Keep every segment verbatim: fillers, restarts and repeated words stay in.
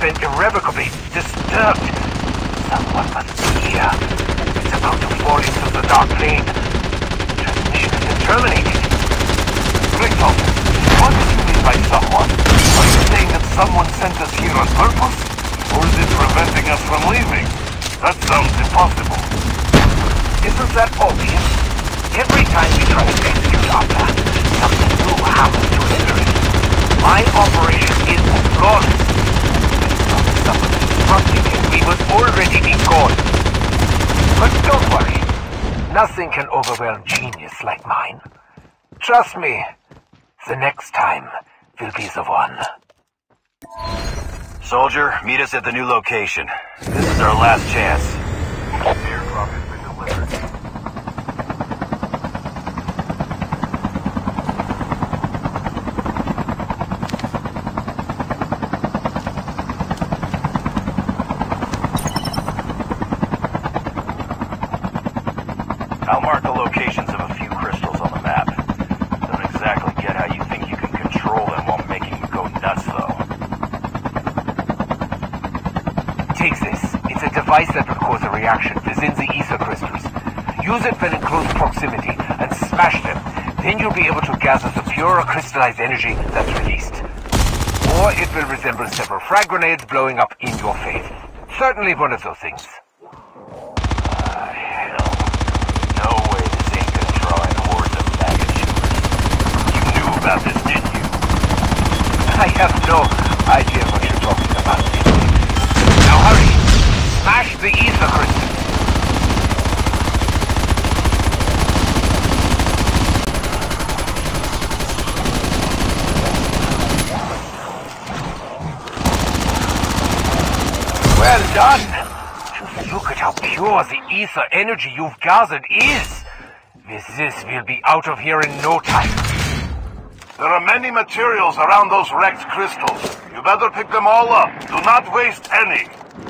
been irrevocably disturbed. Someone must be here. It's about to fall into the dark plane. Transmission has been terminated. Ricktoff, what do you mean by someone? Are you saying that someone sent us here on purpose? Or is it preventing us from leaving? That sounds impossible. Isn't that obvious? Every time we try to execute our plan, something new happens to hinder it. My operation is flawless. If not someone disrupting it, we would already be gone. But don't worry. Nothing can overwhelm genius like mine. Trust me, the next time will be the one. Soldier, meet us at the new location. This is our last chance. Airdrop has been delivered. I'll mark the locations of a few crystals on the map. Don't exactly get how you think you can control them while making them go nuts, though. Take this. It's a device that will cause a reaction within the ether crystals. Use it when in close proximity and smash them. Then you'll be able to gather the purer crystallized energy that's released. Or it will resemble several frag grenades blowing up in your face. Certainly one of those things. About this, didn't you? I have no idea what you're talking about. Now hurry! Smash the ether crystal! Well done! Just look at how pure the ether energy you've gathered is! With this, we'll be out of here in no time. There are many materials around those wrecked crystals. You better pick them all up. Do not waste any.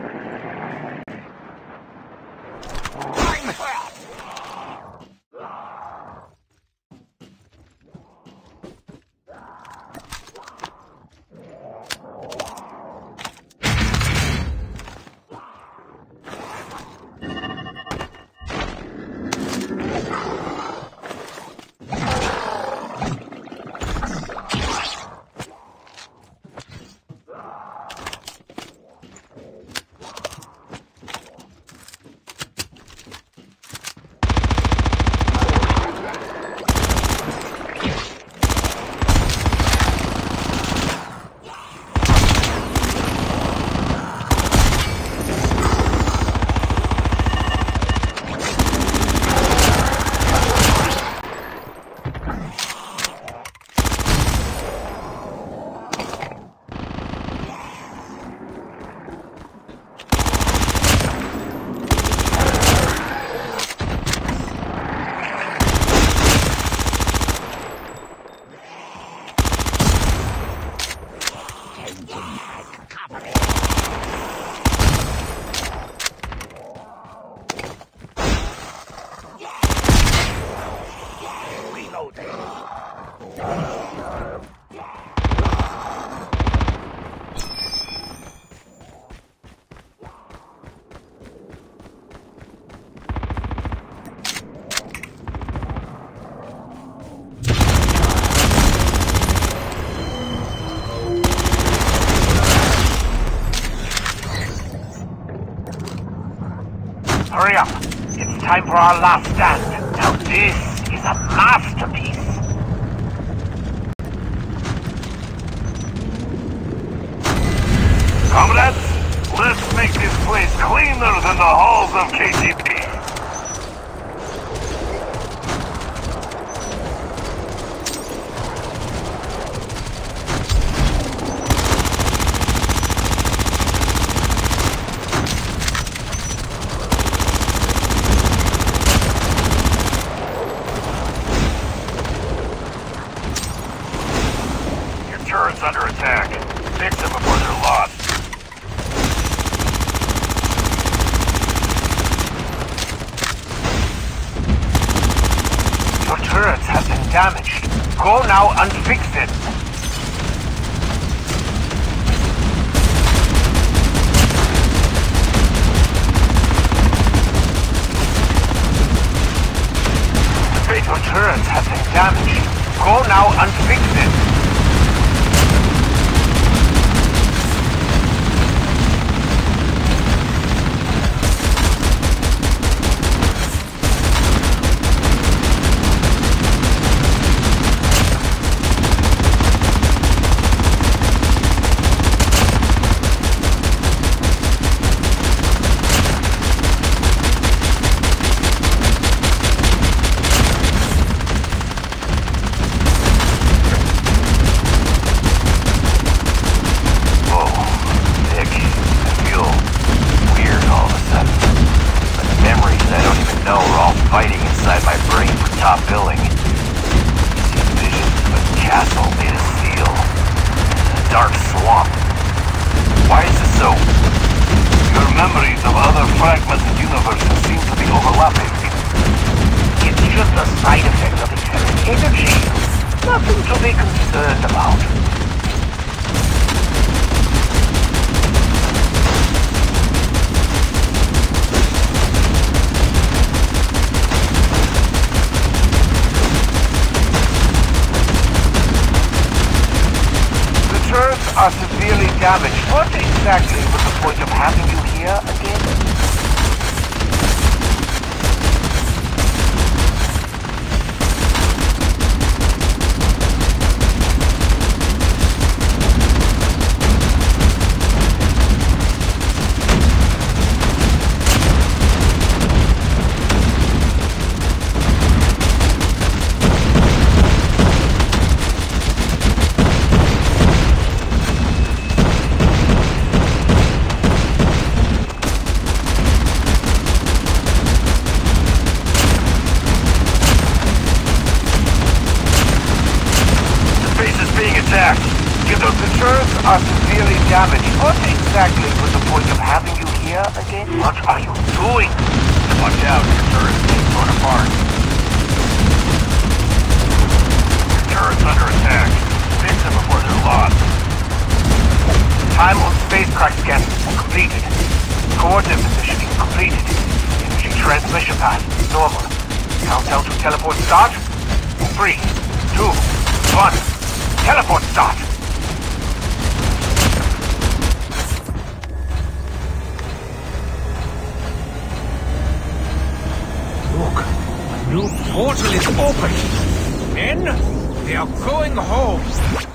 Hurry up! It's time for our last stand. Now this is a masterpiece! Comrades, let's make this place cleaner than the halls of K G P. Turret's under attack. Fix them before they're lost. Your turrets have been damaged. Go now and fix it. turrets have been damaged. Go now and fix it. Are severely damaged. What exactly was the point of having you here again? Are severely damaged. What exactly was the point of having you here again? What are you doing? Watch out, your turret's being torn apart. Your turret's under attack. Fix them before they're lost. Time on spacecraft scan completed. Coordinate positioning completed. Energy transmission path normal. Countdown to teleport start. Three, two, one. Teleport start. New portal is open. Men, they are going home.